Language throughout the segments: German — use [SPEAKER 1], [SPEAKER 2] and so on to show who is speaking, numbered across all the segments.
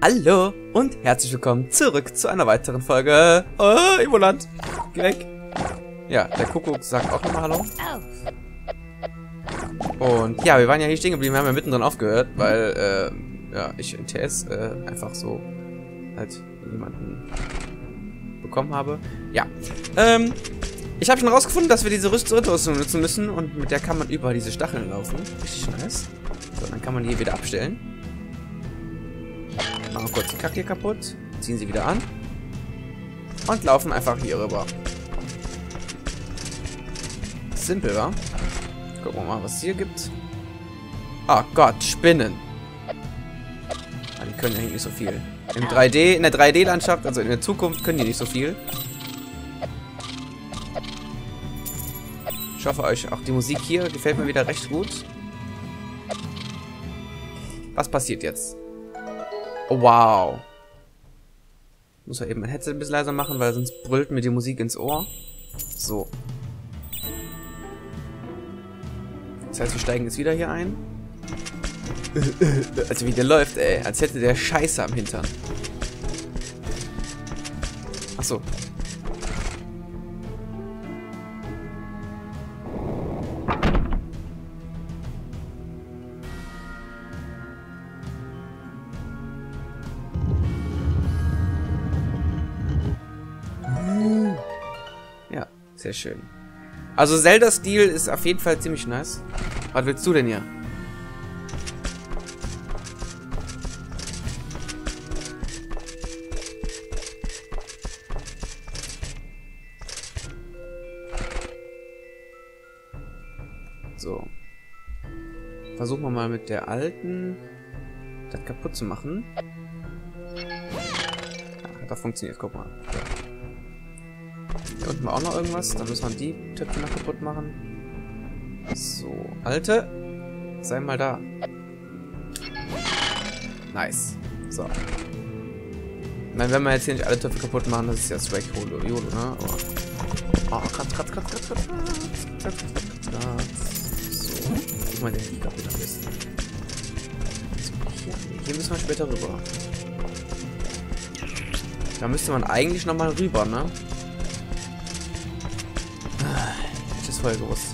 [SPEAKER 1] Hallo und herzlich willkommen zurück zu einer weiteren Folge. Oh, Evoland. Geh weg. Ja, der Kuckuck sagt auch nochmal Hallo. Und ja, wir waren ja hier stehen geblieben, wir haben ja mittendrin aufgehört, weil, ja, ich in TS einfach so halt jemanden bekommen habe. Ja, ich habe schon rausgefunden, dass wir diese Rüstrüstung nutzen müssen und mit der kann man über diese Stacheln laufen. Richtig nice. So, dann kann man die wieder abstellen. Machen wir kurz die Kacke hier kaputt, ziehen sie wieder an und laufen einfach hier rüber. Simpel, wa? Gucken wir mal, was es hier gibt. Oh Gott, Spinnen. Ah, die können eigentlich nicht so viel. In der 3D-Landschaft, also in der Zukunft, können die nicht so viel. Ich hoffe euch, auch die Musik hier gefällt mir wieder recht gut. Was passiert jetzt? Oh, wow. Ich muss ja eben mein Headset ein bisschen leiser machen, weil sonst brüllt mir die Musik ins Ohr. So. Das heißt, wir steigen jetzt wieder hier ein. Also wie der läuft, ey. Als hätte der Scheiße am Hintern. Ach so. Ja, sehr schön. Also Zelda-Stil ist auf jeden Fall ziemlich nice. Was willst du denn hier? So. Versuchen wir mal mit der alten das kaputt zu machen. Ja, das funktioniert, guck mal. So. Hier unten war auch noch irgendwas. Dann müssen wir die Töpfe noch kaputt machen. So, Alte. Sei mal da. Nice. So. Ich meine, wenn wir jetzt hier nicht alle Töpfe kaputt machen, das ist ja Swag YOLO, ne? Oh, kratz. So. Guck mal, den kaputt am besten. So, hier müssen wir später rüber. Da müsste man eigentlich nochmal rüber, ne? Ich das voll gewusst.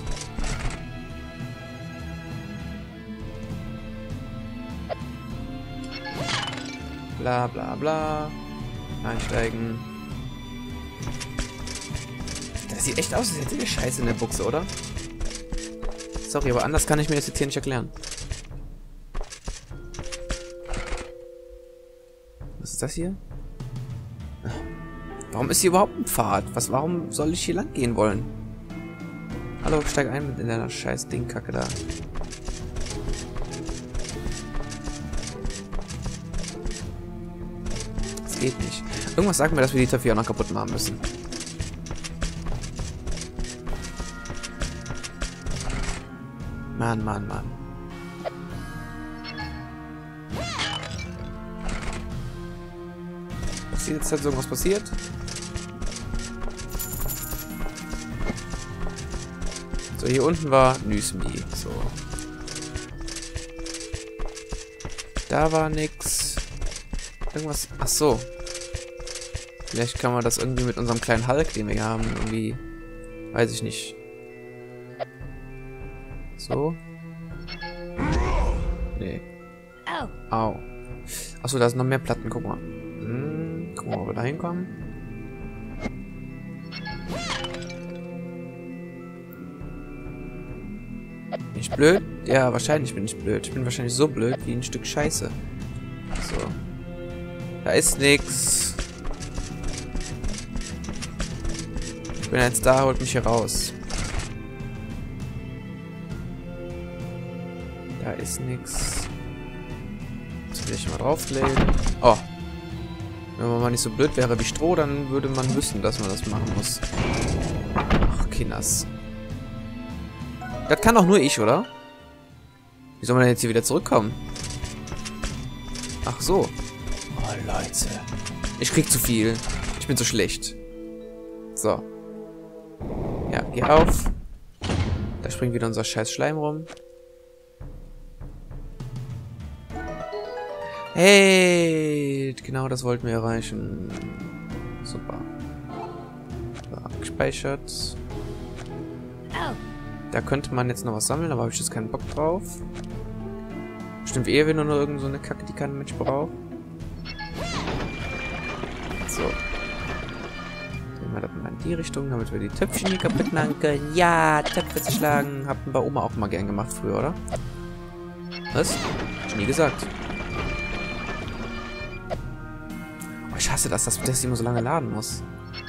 [SPEAKER 1] Bla bla bla. Einsteigen. Das sieht echt aus, als hätte ihr Scheiße in der Buchse, oder? Sorry, aber anders kann ich mir das jetzt hier nicht erklären. Was ist das hier? Warum ist hier überhaupt ein Pfad? Warum soll ich hier lang gehen wollen? Hallo, steig ein mit in deiner scheiß Dingkacke da. Das geht nicht. Irgendwas sagt mir, dass wir die Töpfe hier auch noch kaputt machen müssen. Mann. Passiert jetzt halt so irgendwas passiert? So, hier unten war Nüsmi. So. Da war nix. Irgendwas. Ach so. Vielleicht kann man das irgendwie mit unserem kleinen Hulk, den wir hier haben, irgendwie. Weiß ich nicht. So. Nee. Au. Achso, da sind noch mehr Platten. Guck mal. Gucken wir mal, ob wir da hinkommen. Bin ich blöd? Ja, wahrscheinlich bin ich blöd. Ich bin wahrscheinlich so blöd wie ein Stück Scheiße. So. Da ist nix. Ich bin jetzt da, holt mich hier raus. Da ist nix. Jetzt will ich mal drauflegen. Oh. Wenn man mal nicht so blöd wäre wie Stroh, dann würde man wissen, dass man das machen muss. Ach, Kinders. Das kann doch nur ich, oder? Wie soll man denn jetzt hier wieder zurückkommen? Ach so. Oh, Leute. Ich krieg zu viel. Ich bin so schlecht. So. Ja, geh auf. Da springt wieder unser scheiß Schleim rum. Hey, genau das wollten wir erreichen. Super. So, abgespeichert. Da könnte man jetzt noch was sammeln, aber habe ich jetzt keinen Bock drauf. Bestimmt eher wieder nur irgend so eine Kacke, die kein Mensch braucht. So. Drehen wir das mal in die Richtung, damit wir die Töpfchen hier kaputt machen können. Ja, Töpfe zu schlagen. Hatten bei Oma auch mal gern gemacht früher, oder? Was? Hab ich nie gesagt. Oh, ich hasse das, dass das immer so lange laden muss.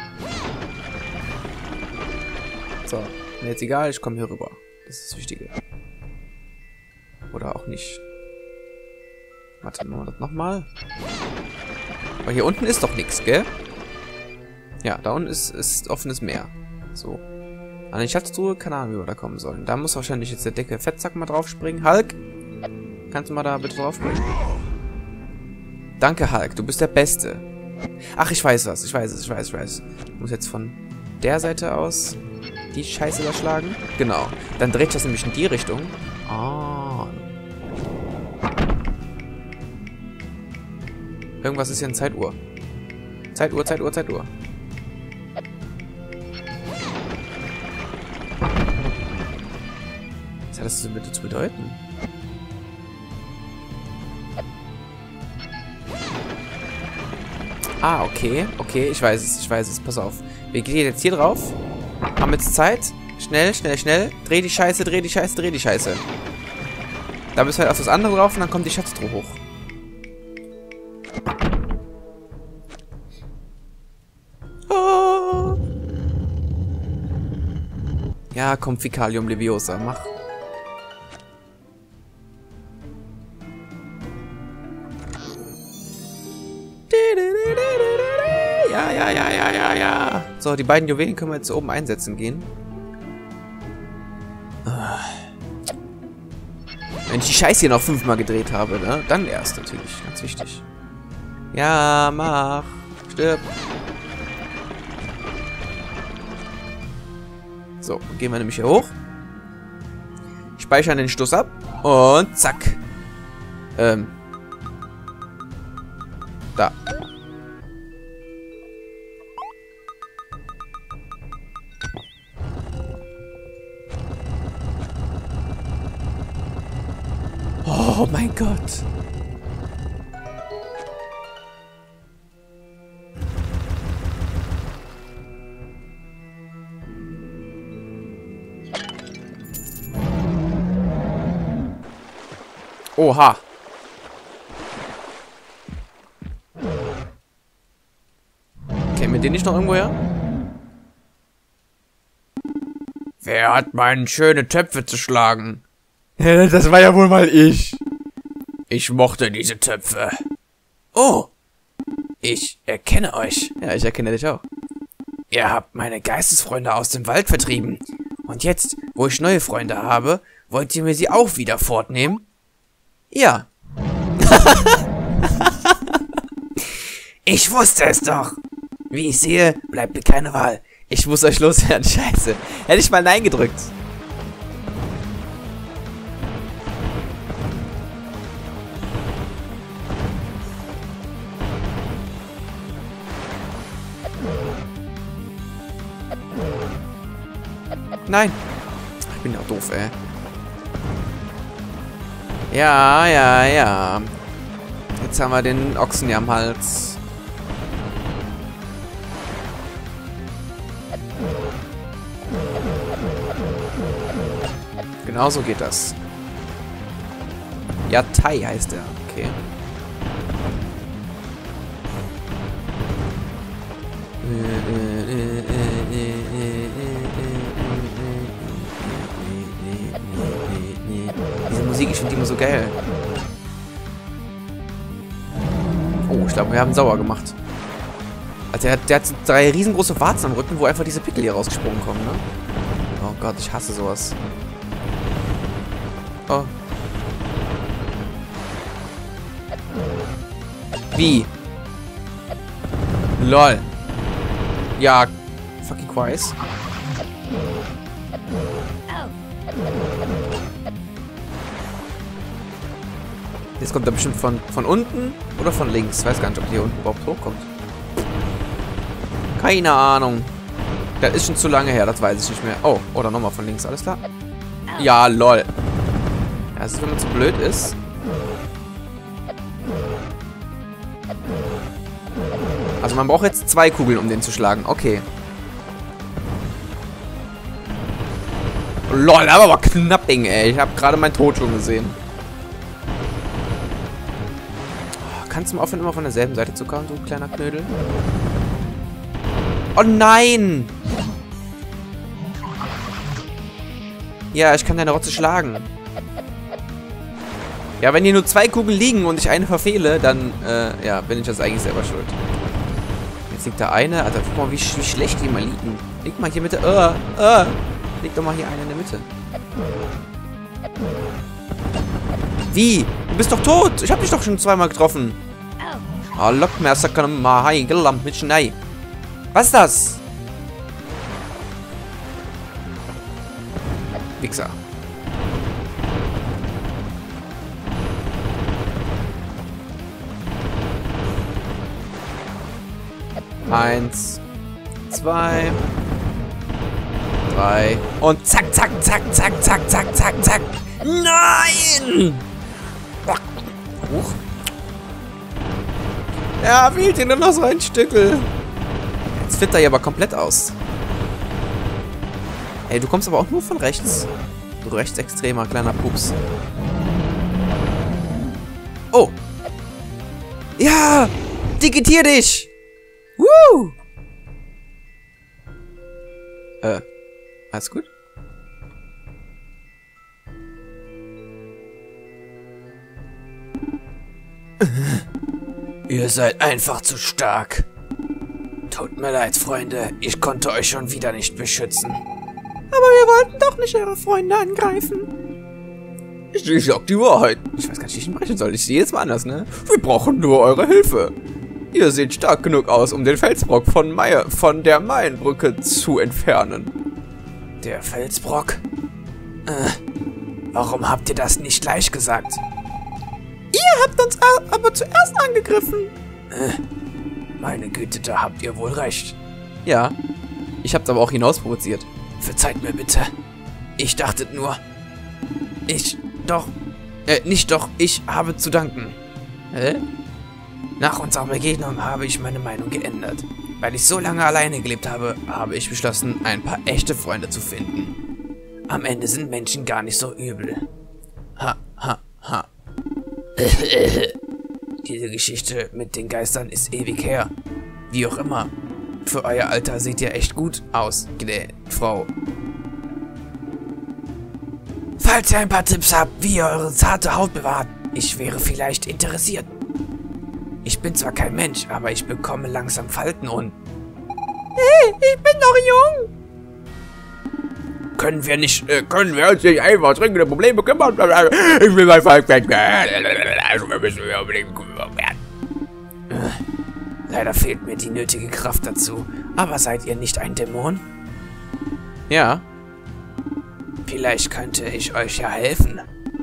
[SPEAKER 1] So. Mir jetzt egal, ich komme hier rüber. Das ist das Wichtige. Oder auch nicht. Warte, machen wir das nochmal. Aber hier unten ist doch nichts, gell? Ja, da unten ist offenes Meer. So. An die Schatztruhe, keine Ahnung, wie wir da kommen sollen. Da muss wahrscheinlich jetzt der dicke Fettsack mal draufspringen. Hulk! Kannst du mal da bitte draufspringen? Danke, Hulk, du bist der Beste. Ach, ich weiß was. Ich weiß. Ich muss jetzt von der Seite aus die Scheiße da schlagen. Genau. Dann dreht das nämlich in die Richtung. Ah. Irgendwas ist hier in Zeituhr. Zeituhr. Was hat das bitte zu bedeuten? Ah, okay. Okay, ich weiß es. Pass auf. Wir gehen jetzt hier drauf. Haben jetzt Zeit. Schnell. Dreh die Scheiße. Da müssen wir halt auf das andere drauf und dann kommt die Schatztruhe hoch. Oh. Ja, komm, Fäkalium Leviosa. Mach. Ja. So, die beiden Juwelen können wir jetzt oben einsetzen gehen. Wenn ich die Scheiße hier noch 5-mal gedreht habe, ne? Dann erst natürlich. Ganz wichtig. Ja, mach. Stirb. So, gehen wir nämlich hier hoch. Speichern den Stoß ab. Und zack. Da. Oh mein Gott. Oha. Kennen wir den nicht noch irgendwo her? Wer hat meinen schöne Töpfe zu schlagen? Das war ja wohl mal ich. Ich mochte diese Töpfe. Oh, ich erkenne euch. Ja, ich erkenne dich auch. Ihr habt meine Geistesfreunde aus dem Wald vertrieben. Und jetzt, wo ich neue Freunde habe, wollt ihr mir sie auch wieder fortnehmen? Ja. Ich wusste es doch. Wie ich sehe, bleibt mir keine Wahl. Ich muss euch loswerden, scheiße. Hätte ich mal Nein gedrückt. Nein. Ich bin ja doof, ey. Ja. Jetzt haben wir den Ochsen hier am Hals. Genau so geht das. Ja, Tai heißt er. Okay. Diese Musik, ich finde die immer so geil. Oh, ich glaube, wir haben sauer gemacht. Also der hat 3 riesengroße Warzen am Rücken, wo einfach diese Pickel hier rausgesprungen kommen, ne? Oh Gott, ich hasse sowas. Oh. Wie? LOL. Ja, fucking Quais. Jetzt kommt er bestimmt von unten oder von links. Ich weiß gar nicht, ob der hier unten überhaupt hochkommt. Keine Ahnung. Das ist schon zu lange her, das weiß ich nicht mehr. Oh, oder nochmal von links, alles klar? Ja, lol. Ja, das ist, wenn man zu blöd ist. Also man braucht jetzt 2 Kugeln, um den zu schlagen. Okay. Lol, aber war knapp eng, ey. Ich habe gerade meinen Tod schon gesehen. Kannst du mal aufhören, immer von derselben Seite zu kommen, du kleiner Knödel? Oh nein! Ja, ich kann deine Rotze schlagen. Ja, wenn hier nur 2 Kugeln liegen und ich eine verfehle, dann, ja, bin ich das eigentlich selber schuld. Jetzt liegt da eine. Alter, guck mal, wie schlecht die mal liegen. Leg mal hier Mitte. Leg doch mal hier eine in der Mitte. Wie? Du bist doch tot. Ich hab dich doch schon 2-mal getroffen. Was ist das? Wichser. Eins, 2, 3 und zack, zack, zack, zack, zack, zack, zack, zack. Nein! Hoch. Ja, fehlt dir nur noch so ein Stückel. Jetzt flippt er hier aber komplett aus. Ey, du kommst aber auch nur von rechts. Du rechtsextremer kleiner Pups. Oh. Ja! Digitier dich! Woo! Alles gut? Ihr seid einfach zu stark. Tut mir leid, Freunde. Ich konnte euch schon wieder nicht beschützen. Aber wir wollten doch nicht eure Freunde angreifen. Ich sag die Wahrheit. Ich weiß gar nicht, wie ich ihn brechen soll. Ich sehe jetzt mal anders, ne? Wir brauchen nur eure Hilfe. Ihr seht stark genug aus, um den Felsbrock von der Maienbrücke zu entfernen. Der Felsbrock? Warum habt ihr das nicht gleich gesagt? Ihr habt uns aber zuerst angegriffen. Meine Güte, da habt ihr wohl recht. Ja, ich hab's aber auch hinausprovoziert. Verzeiht mir bitte. Ich dachte nur... ich habe zu danken. Hä? Nach unserer Begegnung habe ich meine Meinung geändert. Weil ich so lange alleine gelebt habe, habe ich beschlossen, ein paar echte Freunde zu finden. Am Ende sind Menschen gar nicht so übel. Ha, ha, ha. Diese Geschichte mit den Geistern ist ewig her. Wie auch immer. Für euer Alter seht ihr echt gut aus, Frau. Falls ihr ein paar Tipps habt, wie ihr eure zarte Haut bewahrt, ich wäre vielleicht interessiert. Ich bin zwar kein Mensch, aber ich bekomme langsam Falten und... Hey, ich bin noch jung! Können wir uns nicht einfach dringende Probleme kümmern? Ich will mein Volk weg. Also wir müssen unbedingt kümmern werden. Leider fehlt mir die nötige Kraft dazu. Aber seid ihr nicht ein Dämon? Ja. Vielleicht könnte ich euch ja helfen.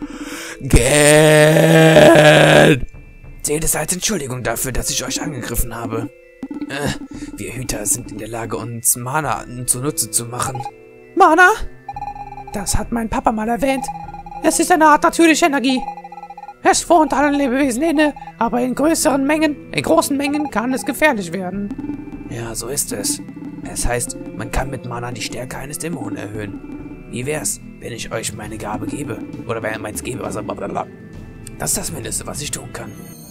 [SPEAKER 1] Geld! Seht es als Entschuldigung dafür, dass ich euch angegriffen habe. Wir Hüter sind in der Lage, uns Mana zunutze zu machen. Mana? Das hat mein Papa mal erwähnt. Es ist eine Art natürliche Energie. Es wohnt allen Lebewesen inne, aber in großen Mengen kann es gefährlich werden. Ja, so ist es. Es heißt, man kann mit Mana die Stärke eines Dämonen erhöhen. Wie wär's, wenn ich euch meine Gabe gebe? Oder wenn ihr meins gebe, was blablabla. Das ist das Mindeste, was ich tun kann.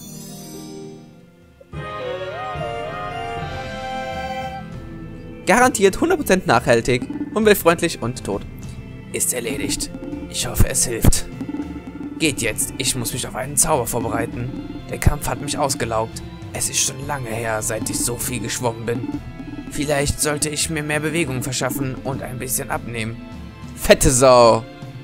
[SPEAKER 1] Garantiert 100% nachhaltig, umweltfreundlich und tot. Ist erledigt. Ich hoffe, es hilft. Geht jetzt. Ich muss mich auf einen Zauber vorbereiten. Der Kampf hat mich ausgelaugt. Es ist schon lange her, seit ich so viel geschwommen bin. Vielleicht sollte ich mir mehr Bewegung verschaffen und ein bisschen abnehmen. Fette Sau.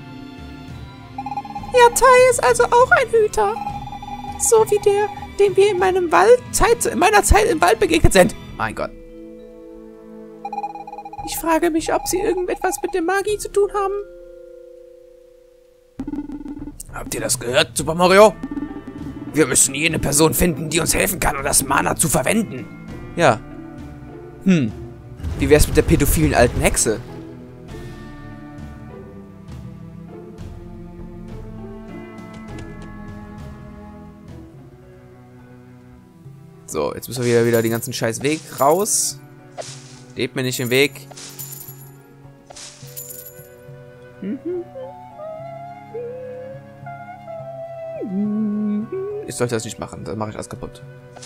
[SPEAKER 1] Ja, Tai ist also auch ein Hüter. So wie der, dem wir in meiner Zeit im Wald begegnet sind. Mein Gott. Ich frage mich, ob sie irgendetwas mit der Magie zu tun haben. Habt ihr das gehört, Super Mario? Wir müssen jene Person finden, die uns helfen kann, um das Mana zu verwenden. Ja. Wie wär's mit der pädophilen alten Hexe? So, jetzt müssen wir wieder den ganzen scheiß Weg raus. Steht mir nicht im Weg. Ich sollte das nicht machen, dann mache ich alles kaputt.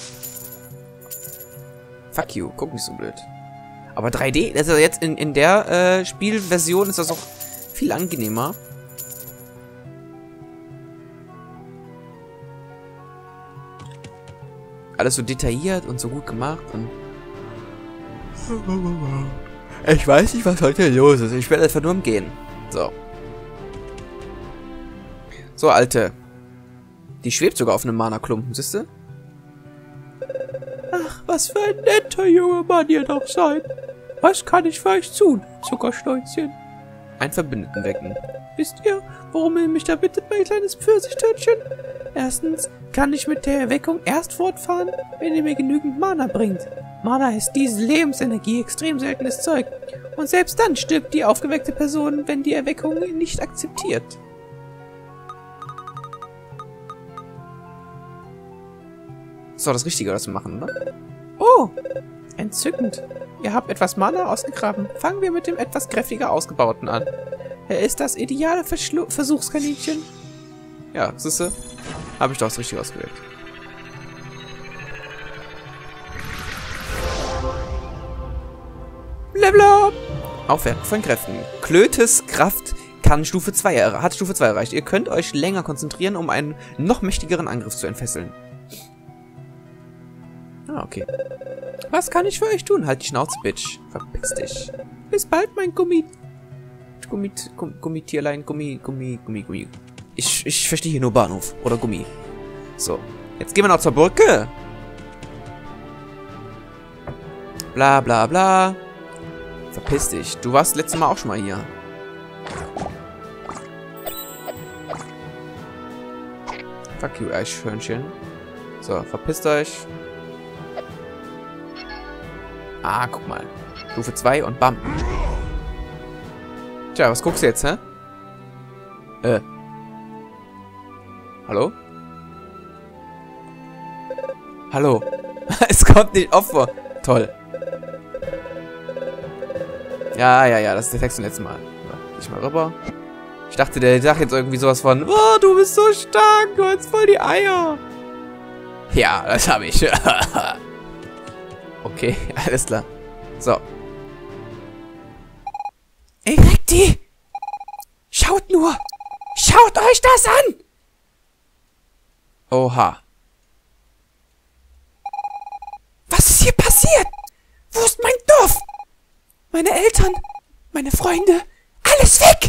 [SPEAKER 1] Fuck you, guck nicht so blöd. Aber 3D, also jetzt in der Spielversion ist das auch viel angenehmer. Alles so detailliert und so gut gemacht und... Ich weiß nicht, was heute los ist. Ich werde einfach nur umgehen. So. So, Alte. Die schwebt sogar auf einem Mana-Klumpen, siehst du? Ach, was für ein netter junger Mann ihr doch seid. Was kann ich für euch tun, Zuckerschnäuzchen? Ein Verbündeten wecken. Wisst ihr, warum ihr mich da bittet, mein kleines Pfirsichtörtchen? Erstens kann ich mit der Erweckung erst fortfahren, wenn ihr mir genügend Mana bringt. Mana ist diese Lebensenergie, extrem seltenes Zeug. Und selbst dann stirbt die aufgeweckte Person, wenn die Erweckung ihn nicht akzeptiert. Das war das Richtige, das zu machen, oder? Oh, entzückend. Ihr habt etwas Mana ausgegraben. Fangen wir mit dem etwas kräftiger ausgebauten an. Er ist das ideale Versuchskaninchen. Ja, siehste, habe ich doch das Richtige ausgewählt. Level up! Aufwerten von Kräften. Klötes Kraft hat Stufe 2 erreicht. Ihr könnt euch länger konzentrieren, um einen noch mächtigeren Angriff zu entfesseln. Ah, okay. Was kann ich für euch tun? Halt die Schnauze, Bitch. Verpiss dich. Bis bald, mein Gummitierlein. Gummi. Ich verstehe hier nur Bahnhof. Oder Gummi. So. Jetzt gehen wir noch zur Brücke. Bla, bla, bla. Verpiss dich. Du warst letztes Mal auch schon mal hier. Fuck you, Eichhörnchen. So, verpisst euch. Ah, guck mal. Stufe 2 und bam. Tja, was guckst du jetzt, hä? Hallo? Hallo? Es kommt nicht auf vor. Toll. Ja, das ist der Text vom letzten Mal. So, ich mal rüber. Ich dachte, der sagt jetzt irgendwie sowas von, oh, du bist so stark, du hast voll die Eier. Ja, das habe ich. Okay, alles klar. So. Erecti! Schaut nur! Schaut euch das an! Oha. Was ist hier passiert? Wo ist mein Dorf? Meine Eltern, meine Freunde, alles weg!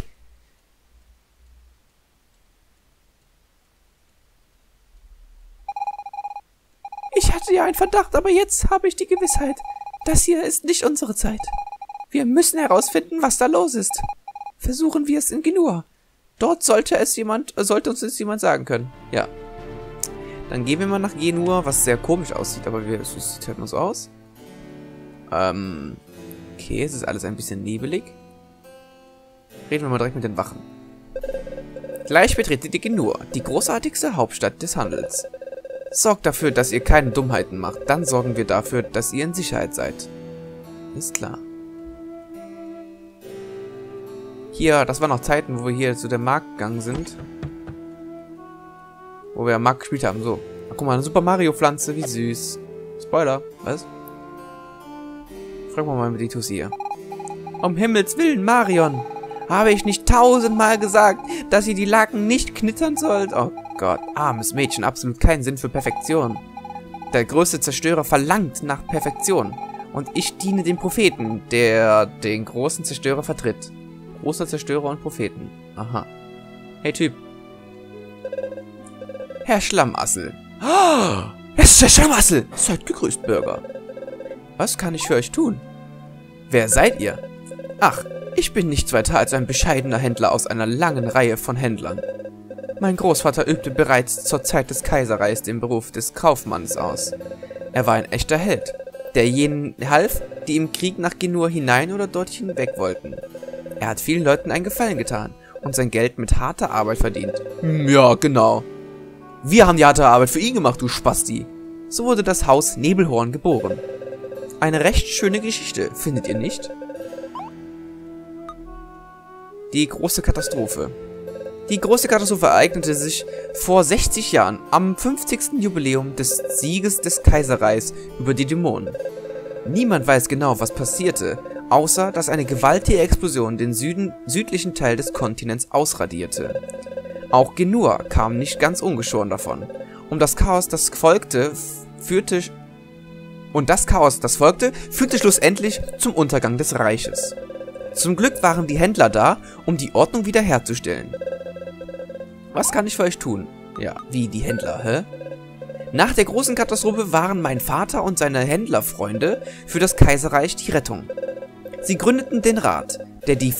[SPEAKER 1] Ich hatte ja einen Verdacht, aber jetzt habe ich die Gewissheit. Das hier ist nicht unsere Zeit. Wir müssen herausfinden, was da los ist. Versuchen wir es in Genua. Dort sollte uns jetzt jemand sagen können. Ja. Dann gehen wir mal nach Genua, was sehr komisch aussieht, aber es sieht halt nur so aus. Okay, es ist alles ein bisschen nebelig. Reden wir mal direkt mit den Wachen. Gleich betretet ihr Genua, die großartigste Hauptstadt des Handels. Sorgt dafür, dass ihr keine Dummheiten macht. Dann sorgen wir dafür, dass ihr in Sicherheit seid. Ist klar. Hier, das waren noch Zeiten, wo wir hier zu der Markt gegangen sind. Wo wir am Markt gespielt haben. So. Ach, guck mal, eine Super Mario Pflanze. Wie süß. Spoiler. Was? Fragen wir mal mit Ditus hier. Um Himmels Willen, Marion. Habe ich nicht 1000-mal gesagt, dass ihr die Laken nicht knittern sollt? Oh Gott, armes Mädchen, absolut keinen Sinn für Perfektion. Der größte Zerstörer verlangt nach Perfektion. Und ich diene dem Propheten, der den großen Zerstörer vertritt. Großer Zerstörer und Propheten. Aha. Hey, Typ. Herr Schlammassel. Oh, es ist der Schlammassel. Seid gegrüßt, Bürger. Was kann ich für euch tun? Wer seid ihr? Ach, ich bin nichts weiter als ein bescheidener Händler aus einer langen Reihe von Händlern. Mein Großvater übte bereits zur Zeit des Kaiserreichs den Beruf des Kaufmanns aus. Er war ein echter Held, der jenen half, die im Krieg nach Genua hinein oder dorthin weg wollten. Er hat vielen Leuten einen Gefallen getan und sein Geld mit harter Arbeit verdient. Ja, genau. Wir haben die harte Arbeit für ihn gemacht, du Spasti. So wurde das Haus Nebelhorn geboren. Eine recht schöne Geschichte, findet ihr nicht? Die große Katastrophe. Die große Katastrophe ereignete sich vor 60 Jahren, am 50. Jubiläum des Sieges des Kaiserreichs über die Dämonen. Niemand weiß genau, was passierte, außer dass eine gewaltige Explosion den südlichen Teil des Kontinents ausradierte. Auch Genua kam nicht ganz ungeschoren davon. Das Chaos, das folgte, führte schlussendlich zum Untergang des Reiches. Zum Glück waren die Händler da, um die Ordnung wiederherzustellen. Was kann ich für euch tun? Ja, wie die Händler, hä? Nach der großen Katastrophe waren mein Vater und seine Händlerfreunde für das Kaiserreich die Rettung. Sie gründeten den Rat, der die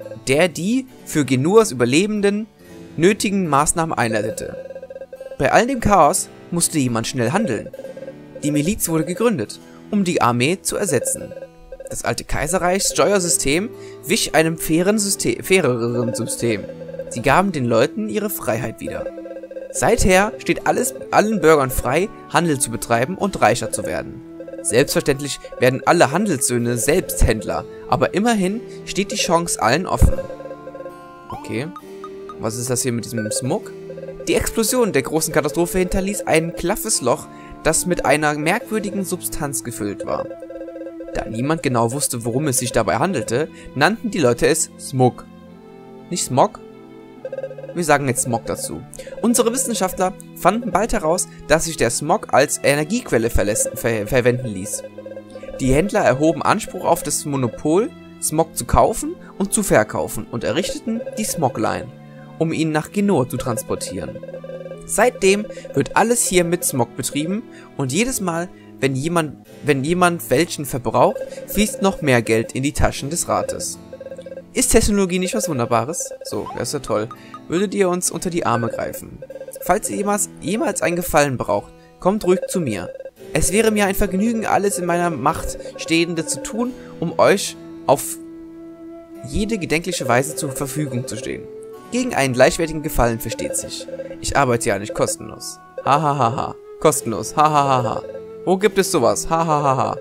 [SPEAKER 1] für Genuas Überlebenden nötigen Maßnahmen einleitete. Bei all dem Chaos musste jemand schnell handeln. Die Miliz wurde gegründet, um die Armee zu ersetzen. Das alte Kaiserreichs-Steuersystem wich einem faireren System. Sie gaben den Leuten ihre Freiheit wieder. Seither steht allen Bürgern frei, Handel zu betreiben und reicher zu werden. Selbstverständlich werden alle Handelssöhne selbst Händler, aber immerhin steht die Chance allen offen. Okay, was ist das hier mit diesem Smog? Die Explosion der großen Katastrophe hinterließ ein klaffes Loch, das mit einer merkwürdigen Substanz gefüllt war. Da niemand genau wusste, worum es sich dabei handelte, nannten die Leute es Smog. Nicht Smog? Wir sagen jetzt Smog dazu. Unsere Wissenschaftler fanden bald heraus, dass sich der Smog als Energiequelle verwenden ließ. Die Händler erhoben Anspruch auf das Monopol, Smog zu kaufen und zu verkaufen und errichteten die Smogline, um ihn nach Genua zu transportieren. Seitdem wird alles hier mit Smog betrieben und jedes Mal, wenn jemand welchen verbraucht, fließt noch mehr Geld in die Taschen des Rates. Ist Technologie nicht was Wunderbares? So, das ist ja toll. Würdet ihr uns unter die Arme greifen? Falls ihr jemals einen Gefallen braucht, kommt ruhig zu mir. Es wäre mir ein Vergnügen, alles in meiner Macht Stehende zu tun, um euch auf jede gedenkliche Weise zur Verfügung zu stehen. Gegen einen gleichwertigen Gefallen versteht sich. Ich arbeite ja nicht kostenlos. Hahaha. Kostenlos. Hahaha. Wo gibt es sowas? Hahaha.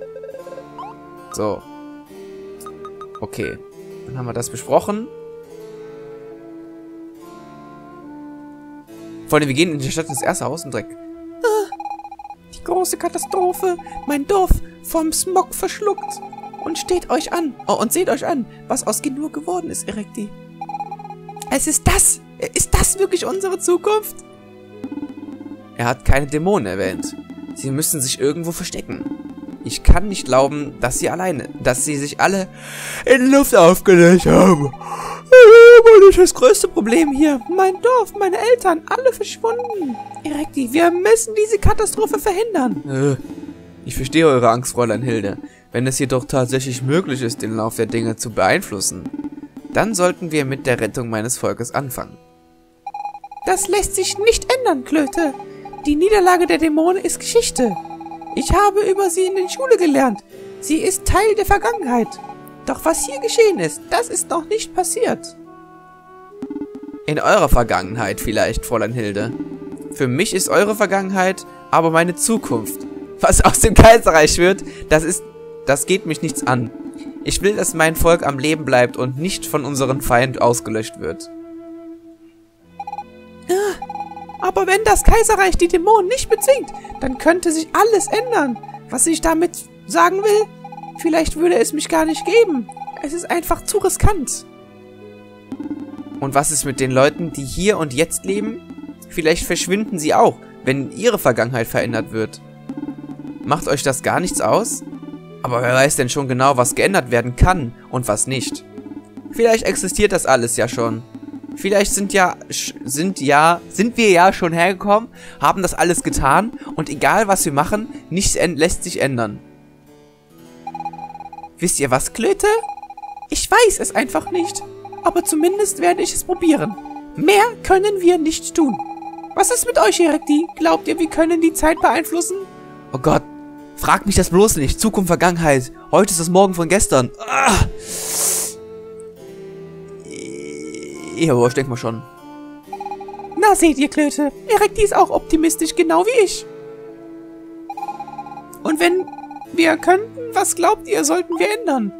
[SPEAKER 1] So. Okay. Dann haben wir das besprochen. Vor allem, wir gehen in die Stadt ins erste Haus und direkt. Die große Katastrophe. Mein Dorf vom Smog verschluckt. Und steht euch an. Oh, und seht euch an, was aus Genua geworden ist, Erekti. Es ist das. Ist das wirklich unsere Zukunft? Er hat keine Dämonen erwähnt. Sie müssen sich irgendwo verstecken. Ich kann nicht glauben, dass sie sich alle in Luft aufgelöst haben. Das ist das größte Problem hier. Mein Dorf, meine Eltern, alle verschwunden. Erekti, wir müssen diese Katastrophe verhindern. Ich verstehe eure Angst, Fräulein Hilde. Wenn es jedoch tatsächlich möglich ist, den Lauf der Dinge zu beeinflussen, dann sollten wir mit der Rettung meines Volkes anfangen. Das lässt sich nicht ändern, Klöte. Die Niederlage der Dämonen ist Geschichte. Ich habe über sie in der Schule gelernt. Sie ist Teil der Vergangenheit. Doch was hier geschehen ist, das ist noch nicht passiert. In eurer Vergangenheit vielleicht, Fräulein Hilde. Für mich ist eure Vergangenheit aber meine Zukunft. Was aus dem Kaiserreich wird, das geht mich nichts an. Ich will, dass mein Volk am Leben bleibt und nicht von unseren Feinden ausgelöscht wird. Aber wenn das Kaiserreich die Dämonen nicht bezwingt, dann könnte sich alles ändern. Was ich damit sagen will, vielleicht würde es mich gar nicht geben. Es ist einfach zu riskant. Und was ist mit den Leuten, die hier und jetzt leben? Vielleicht verschwinden sie auch, wenn ihre Vergangenheit verändert wird. Macht euch das gar nichts aus? Aber wer weiß denn schon genau, was geändert werden kann und was nicht? Vielleicht existiert das alles ja schon. Vielleicht sind wir ja schon hergekommen, haben das alles getan und egal was wir machen, nichts lässt sich ändern. Wisst ihr was, Klöte? Ich weiß es einfach nicht, aber zumindest werde ich es probieren.
[SPEAKER 2] Mehr können wir nicht tun. Was ist mit euch, Erekti? Glaubt ihr, wir können die Zeit beeinflussen?
[SPEAKER 1] Oh Gott, frag mich das bloß nicht. Zukunft, Vergangenheit. Heute ist das Morgen von gestern. Ah. Ja, ich denke mal schon.
[SPEAKER 2] Na, seht ihr, Klöte. Erekti ist auch optimistisch, genau wie ich. Und wenn wir könnten, was glaubt ihr, sollten wir ändern?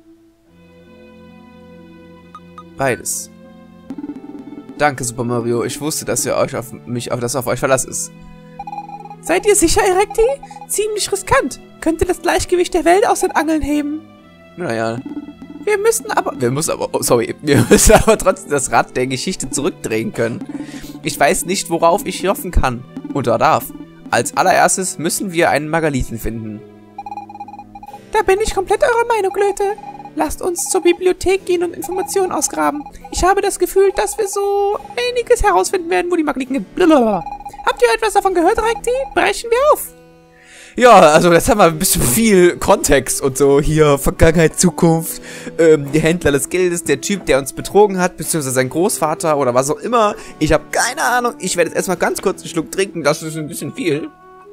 [SPEAKER 1] Beides. Danke, Super Mario. Ich wusste, dass ihr euch auf euch Verlass ist.
[SPEAKER 2] Seid ihr sicher, Erekti? Ziemlich riskant. Könnte das Gleichgewicht der Welt aus den Angeln heben.
[SPEAKER 1] Naja.
[SPEAKER 2] Wir müssen aber
[SPEAKER 1] trotzdem das Rad der Geschichte zurückdrehen können. Ich weiß nicht, worauf ich hoffen kann oder darf. Als allererstes müssen wir einen Magalithen finden.
[SPEAKER 2] Da bin ich komplett eurer Meinung, Klöte. Lasst uns zur Bibliothek gehen und Informationen ausgraben. Ich habe das Gefühl, dass wir so einiges herausfinden werden, wo die Magneten sind. Blablabla. Habt ihr etwas davon gehört, Rekti? Brechen wir auf.
[SPEAKER 1] Ja, also jetzt haben wir ein bisschen viel Kontext und so. Hier, Vergangenheit, Zukunft, der Händler des Geldes, der Typ, der uns betrogen hat, beziehungsweise sein Großvater oder was auch immer. Ich habe keine Ahnung. Ich werde jetzt erstmal ganz kurz einen Schluck trinken. Das ist ein bisschen viel.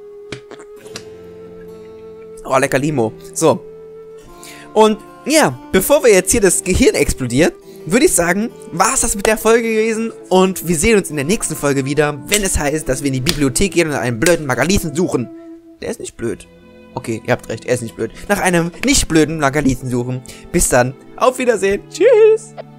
[SPEAKER 1] Oh, lecker Limo. So. Und ja, bevor wir jetzt hier das Gehirn explodiert, würde ich sagen, war es das mit der Folge gewesen und wir sehen uns in der nächsten Folge wieder, wenn es heißt, dass wir in die Bibliothek gehen und einen blöden Magalithen suchen. Der ist nicht blöd. Okay, ihr habt recht, er ist nicht blöd. Nach einem nicht blöden Magalithen suchen. Bis dann, auf Wiedersehen, tschüss!